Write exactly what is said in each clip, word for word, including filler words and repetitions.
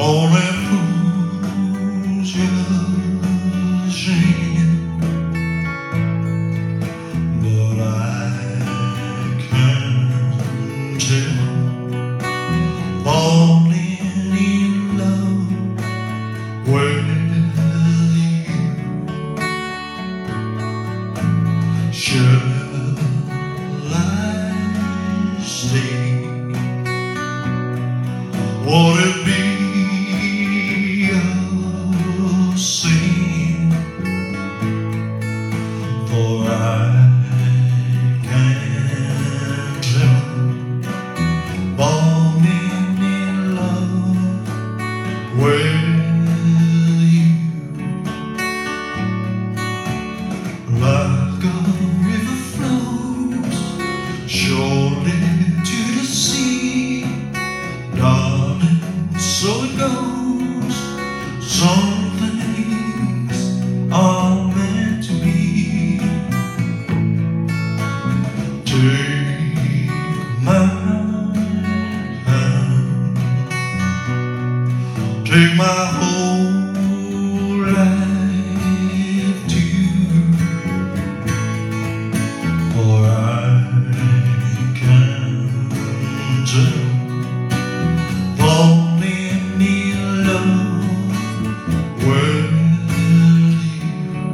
Only fools rushing, but I can't tell. Falling in love with you. Shall I stay? Would it be a sin? For I can't help falling in love with you. Like a river flows surely to the sea, darling, so it goes. Some things are meant to be. Take my hand, take my whole life too, for I can't tell. Falling in love with you.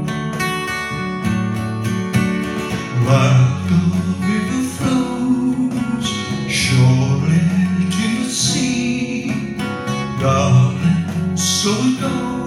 Like a river flows surely to the sea, darling, so it goes.